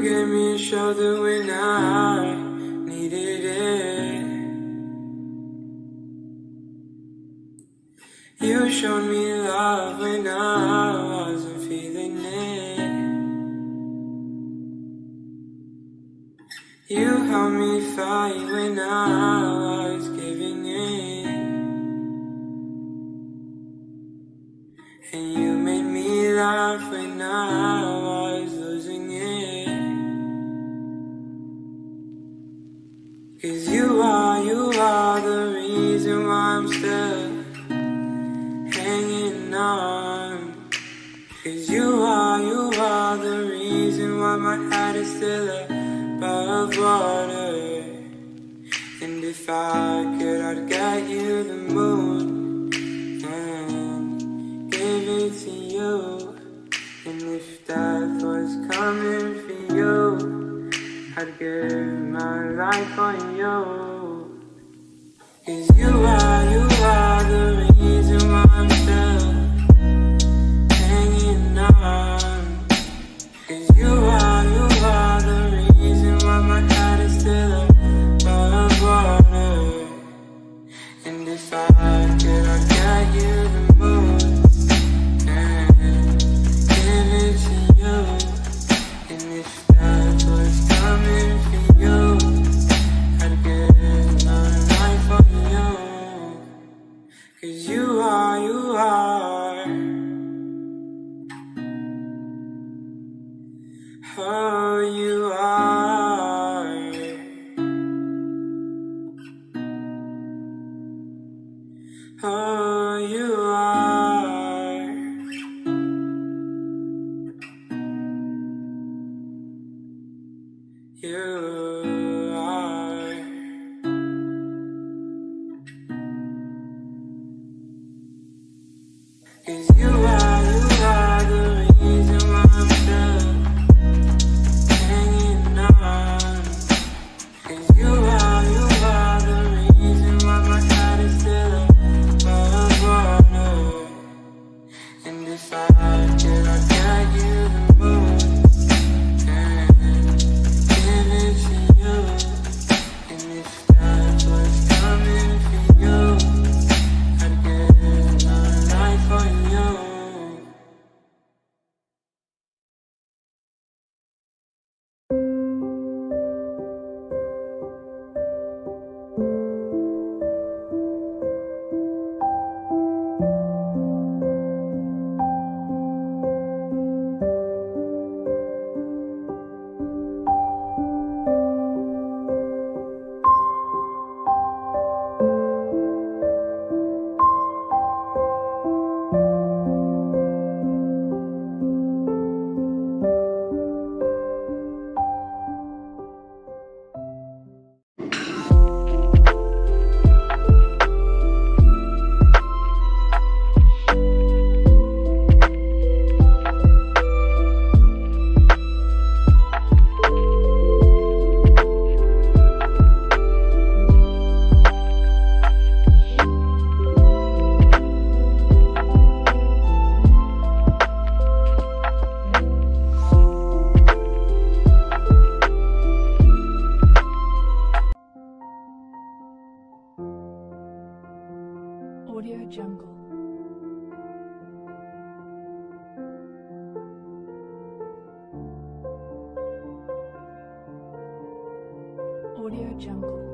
gave me a shoulder when I needed it. You showed me love when I wasn't feeling it. You helped me fight when I was giving in. And you made me laugh when I was losing it. 'Cause you are the reason why I'm still hanging on. 'Cause you are the reason why my head is still above water. And if I could, I'd get you the moon and give it to you. And if death was coming for you, I'd give my life for you. 'Cause you are the reason why I'm still hanging on. 'Cause you are the reason why my head is still above water. And if I could, I'd get you the moon and give it to you. And if that was coming for you, I'd give my life for you. 'Cause you are oh, you are. Oh, you are. You are. 'Cause you are the reason why I'm still hanging on. 'Cause you are the reason why my head is still above water. And if I could, I'd get you the moon and give it to you. And if that was coming for you, I'd give my life for you. Audio Jungle. Audio Jungle.